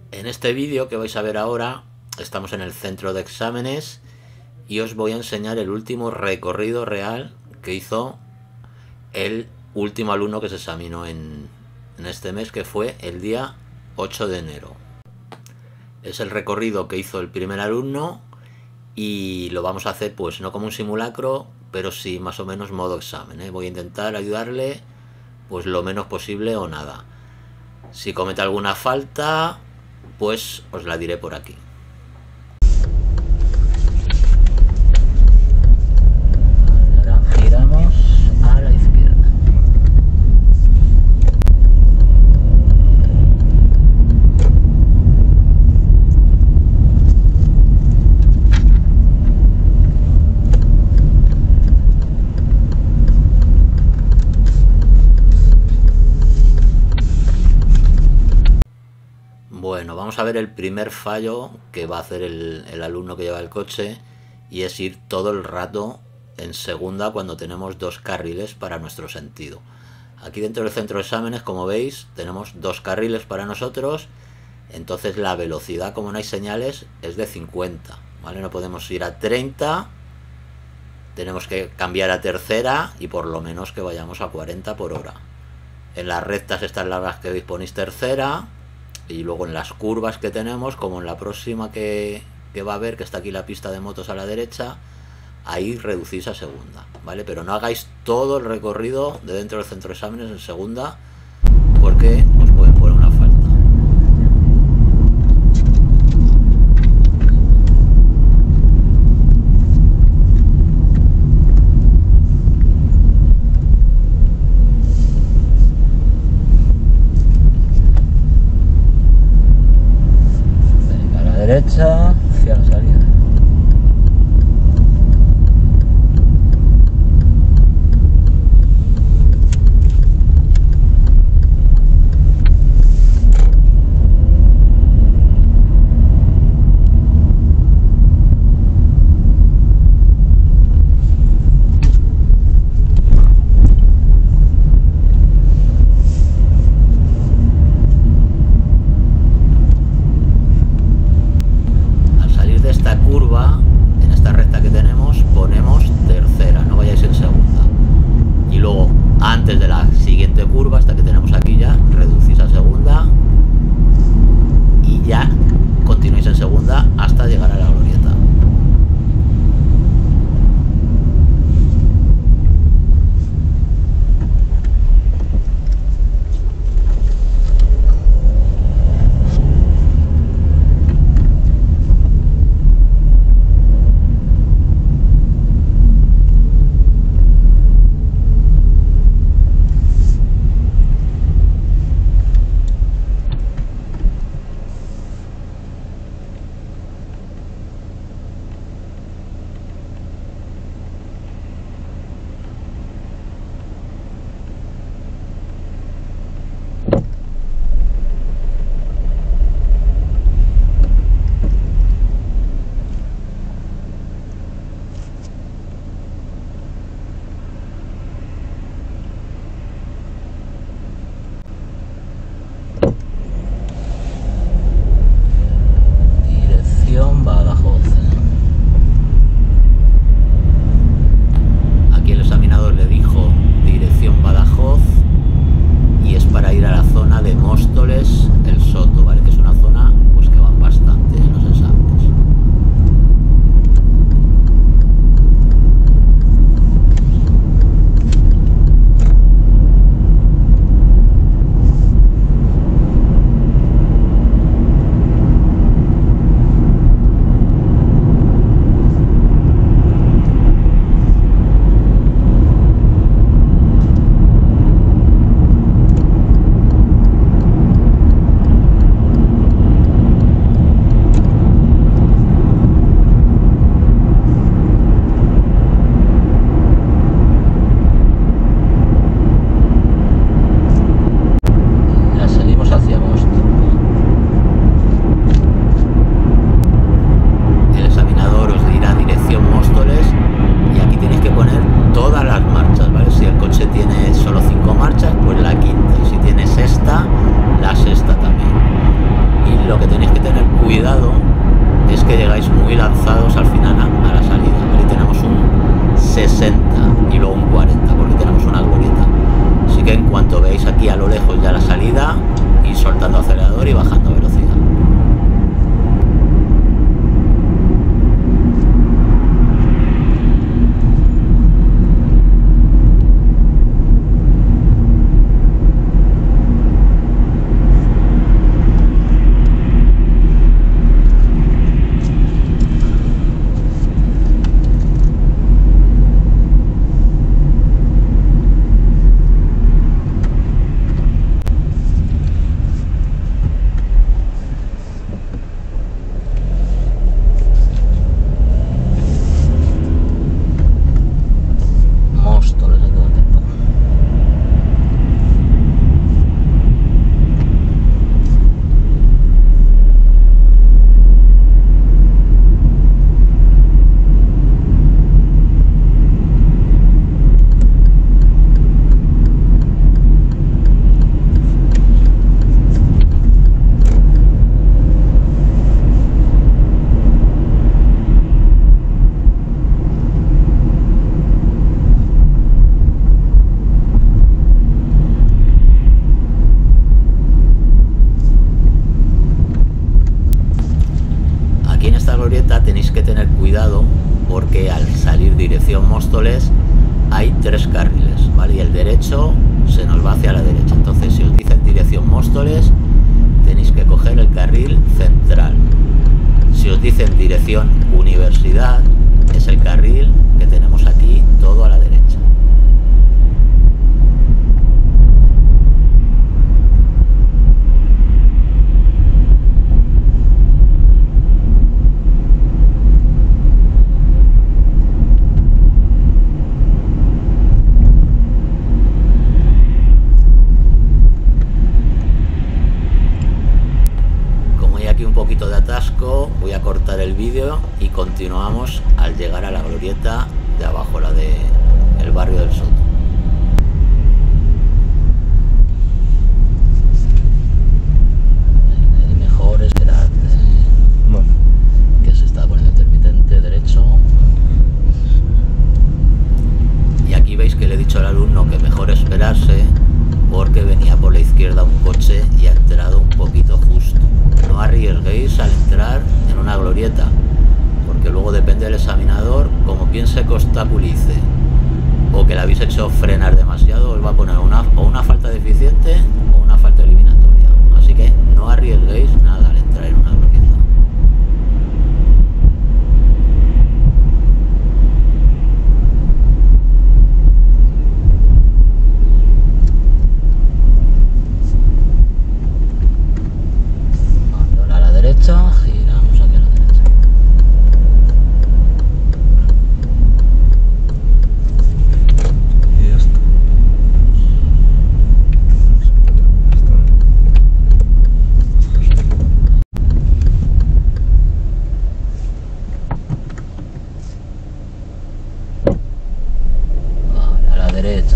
En este vídeo que vais a ver ahora, estamos en el centro de exámenes y os voy a enseñar el último recorrido real que hizo el último alumno que se examinó en este mes, que fue el día 8 de enero. Es el recorrido que hizo el primer alumno y lo vamos a hacer pues no como un simulacro, pero sí más o menos modo examen, ¿eh? Voy a intentar ayudarle pues lo menos posible o nada. Si comete alguna falta, pues os la diré por aquí. Ahora giramos a la izquierda. Bueno, vamos a ver el primer fallo que va a hacer el alumno que lleva el coche, y es ir todo el rato en segunda cuando tenemos dos carriles para nuestro sentido. Aquí dentro del centro de exámenes, como veis, tenemos dos carriles para nosotros, entonces la velocidad, como no hay señales, es de 50, ¿vale? No podemos ir a 30, tenemos que cambiar a tercera y por lo menos que vayamos a 40 por hora. En las rectas estas largas que veis ponéis tercera, y luego en las curvas que tenemos, como en la próxima que va a haber, que está aquí la pista de motos a la derecha, ahí reducís a segunda, ¿vale? Pero no hagáis todo el recorrido de dentro del centro de exámenes en segunda, porque os pueden poner una falta. Derecha hacia la salida. cuidado porque al salir dirección Móstoles hay 3 carriles, ¿vale? Y el derecho se nos va hacia la derecha. Entonces, si os dicen dirección Móstoles, tenéis que coger el carril central. Si os dicen dirección Universidad, es el carril que tenemos aquí todo a la derecha. Un poquito de atasco, voy a cortar el vídeo y continuamos al llegar a la glorieta de abajo, la de el barrio del Soto. Mejor esperar que se está poniendo intermitente derecho. Y aquí veis que le he dicho al alumno que mejor esperarse porque venía por la izquierda un coche y ha entrado un poquito justo. No arriesguéis al entrar en una glorieta, porque luego depende del examinador, como piense que obstaculice o que le habéis hecho frenar demasiado, os va a poner una falta deficiente o una falta eliminatoria. Así que no arriesguéis nada al entrar en una glorieta. Giramos aquí a la derecha. Y ya está. Vale, a la derecha.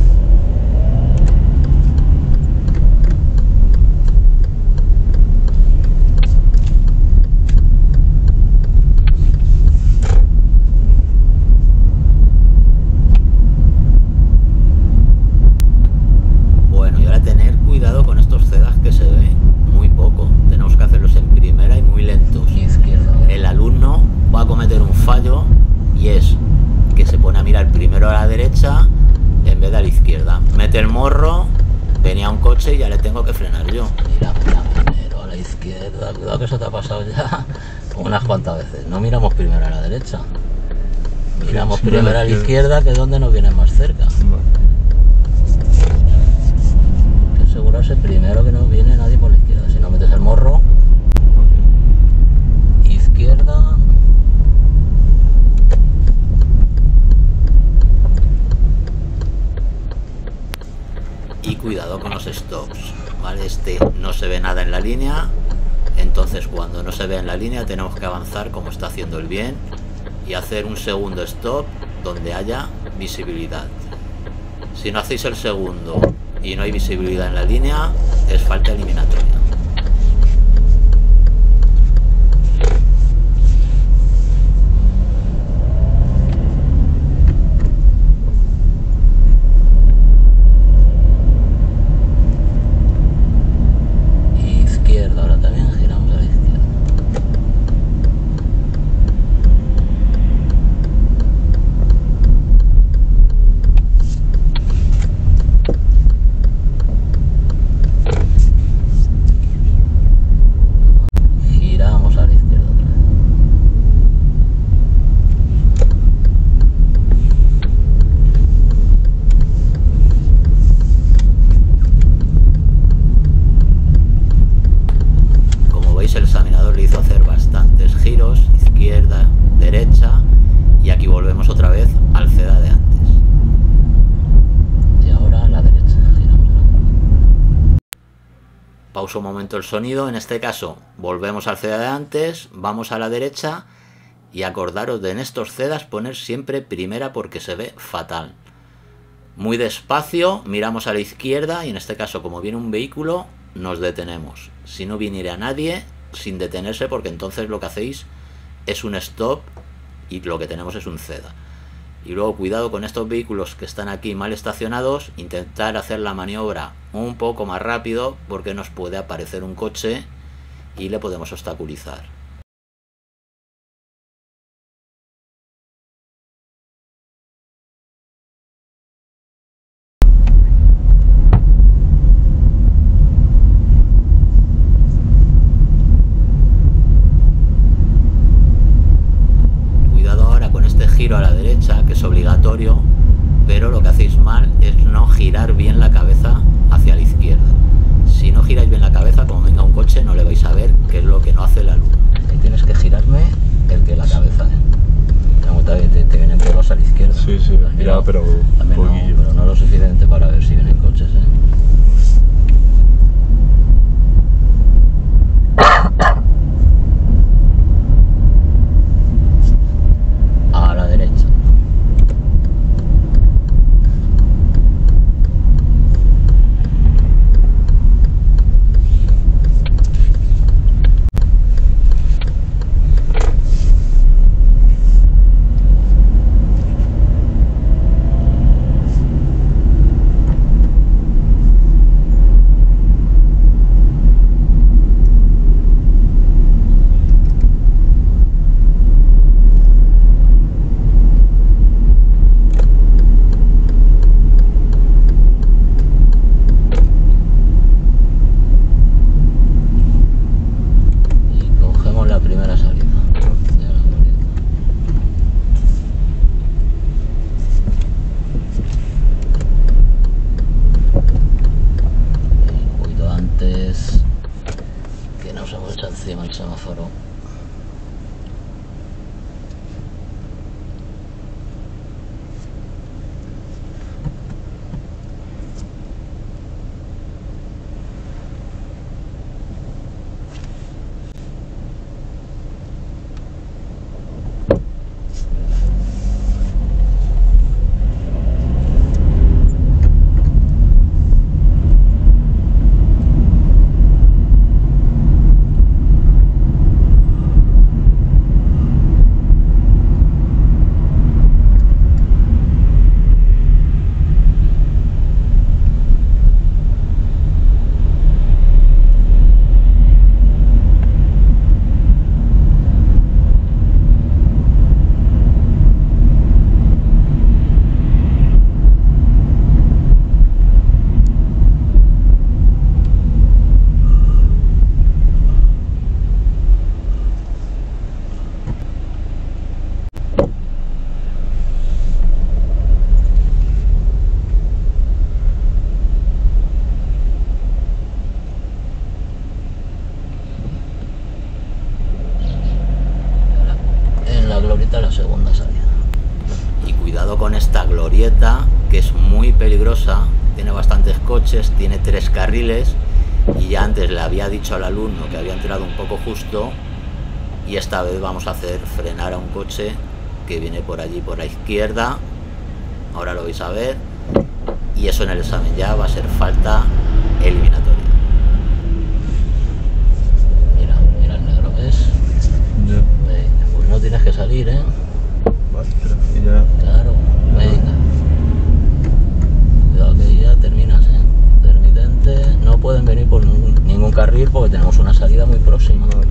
En vez de a la izquierda, mete el morro, venía un coche y ya le tengo que frenar yo. Mira primero a la izquierda, cuidado que eso te ha pasado ya unas cuantas veces. No miramos primero a la derecha, miramos primero a la izquierda, que es donde nos viene más cerca. Hay que asegurarse primero que no viene nadie por la izquierda. Si no metes el morro, izquierda. Y cuidado con los stops, ¿vale? No se ve nada en la línea, entonces cuando no se ve en la línea tenemos que avanzar como está haciendo el bien y hacer un segundo stop donde haya visibilidad. Si no hacéis el segundo y no hay visibilidad en la línea, es falta eliminatoria. El examinador le hizo hacer bastantes giros, izquierda, derecha, y aquí volvemos otra vez al CEDA de antes. Y ahora a la derecha, giramos. Pauso un momento el sonido, en este caso volvemos al CEDA de antes, vamos a la derecha y acordaros de en estos CEDAs poner siempre primera porque se ve fatal. Muy despacio, miramos a la izquierda y en este caso como viene un vehículo nos detenemos. Si no viniera nadie, sin detenerse, porque entonces lo que hacéis es un stop y lo que tenemos es un CEDA. Y luego cuidado con estos vehículos que están aquí mal estacionados, intentar hacer la maniobra un poco más rápido porque nos puede aparecer un coche y le podemos obstaculizar. giro a la derecha, que es obligatorio, pero lo que hacéis mal es no girar bien la cabeza hacia la izquierda. Si no giráis bien la cabeza, como venga un coche, no le vais a ver, que es lo que no hace el alumno. Y tienes que girarme el que la cabeza, Como te vienen perros a la izquierda. Sí, sí, mira, pero un poquillo. Pero no lo suficiente para ver si vienen coches, A la derecha. Que nos hemos echado encima el semáforo. La segunda salida. Y cuidado con esta glorieta, que es muy peligrosa, tiene bastantes coches, tiene 3 carriles, y ya antes le había dicho al alumno que había entrado un poco justo, y esta vez vamos a hacer frenar a un coche que viene por allí por la izquierda. Ahora lo vais a ver, y eso en el examen ya va a ser falta eliminatoria. Mira el negro, ¿ves? Pues no tienes que salir, Vale, espera, y ya. Claro, venga. Cuidado que ya terminas, Intermitente. No pueden venir por ningún carril porque tenemos una salida muy próxima. Vale.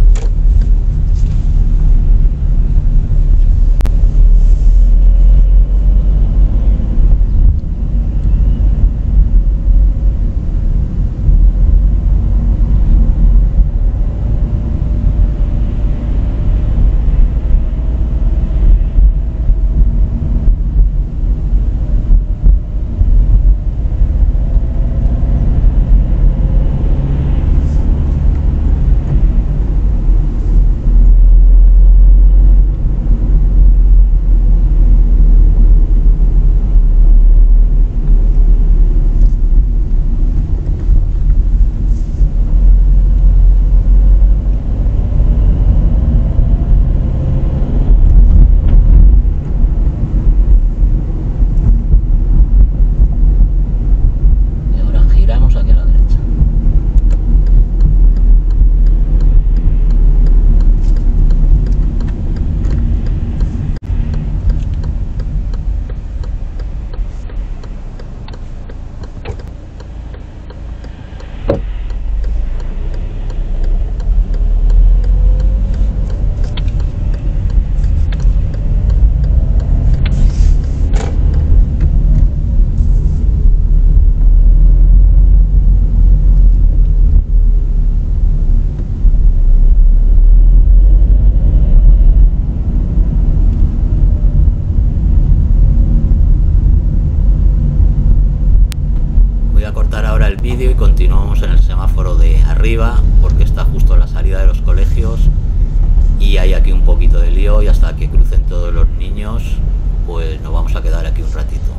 está justo a la salida de los colegios y hay aquí un poquito de lío, y hasta que crucen todos los niños pues nos vamos a quedar aquí un ratito.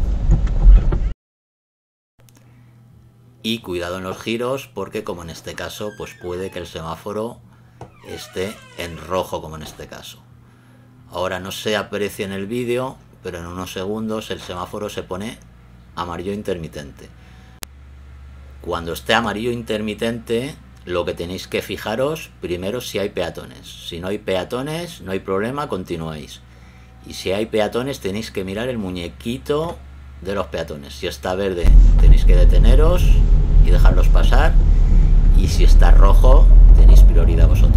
Y cuidado en los giros, porque como en este caso pues puede que el semáforo esté en rojo, como en este caso. Ahora no se aprecia en el vídeo, pero en unos segundos el semáforo se pone amarillo intermitente. Cuando esté amarillo intermitente, lo que tenéis que fijaros primero si hay peatones. Si no hay peatones, no hay problema, continuáis. Y si hay peatones, tenéis que mirar el muñequito de los peatones. Si está verde, tenéis que deteneros y dejarlos pasar. Y si está rojo, tenéis prioridad vosotros.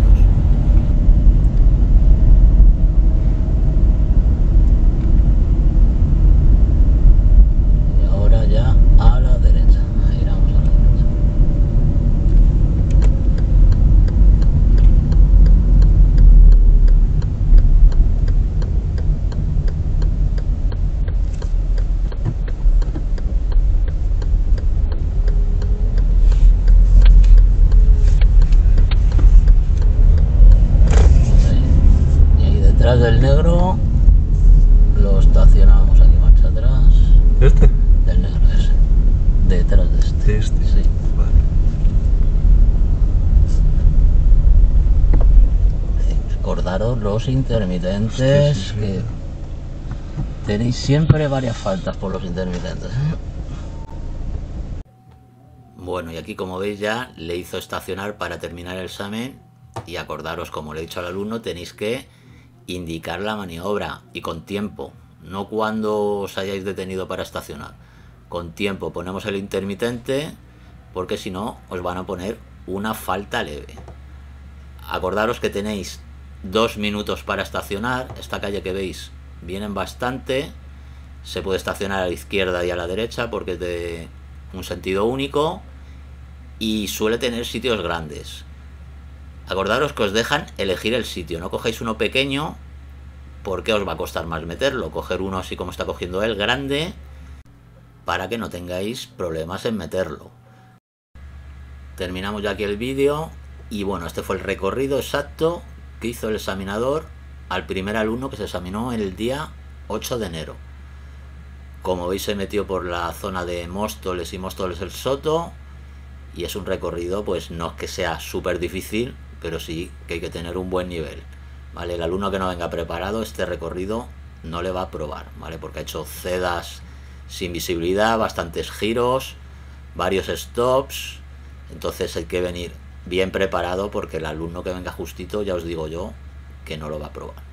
Y ahora ya a la derecha. Giramos a la derecha. Detrás del negro lo estacionamos aquí, marcha atrás. ¿Este? Del negro ese. Detrás de este. Este. Sí. Vale. Recordaros los intermitentes, Sí. que tenéis siempre varias faltas por los intermitentes. Bueno, y aquí como veis ya le hizo estacionar para terminar el examen, y acordaros, como le he dicho al alumno, tenéis que indicar la maniobra y con tiempo, no cuando os hayáis detenido para estacionar. Con tiempo ponemos el intermitente, porque si no os van a poner una falta leve. Acordaros que tenéis 2 minutos para estacionar. Esta calle que veis vienen bastante, se puede estacionar a la izquierda y a la derecha porque es de un sentido único y suele tener sitios grandes. Acordaros que os dejan elegir el sitio, no cogéis uno pequeño porque os va a costar más meterlo. Coger uno así como está cogiendo él, grande, para que no tengáis problemas en meterlo. Terminamos ya aquí el vídeo y bueno, este fue el recorrido exacto que hizo el examinador al primer alumno que se examinó el día 8 de enero. Como veis, se metió por la zona de Móstoles y Móstoles el Soto, y es un recorrido, pues no es que sea súper difícil, pero sí que hay que tener un buen nivel, ¿vale? El alumno que no venga preparado, este recorrido no le va a probar, ¿vale? Porque ha hecho cedas sin visibilidad, bastantes giros, varios stops, entonces hay que venir bien preparado, porque el alumno que venga justito, ya os digo yo, que no lo va a probar.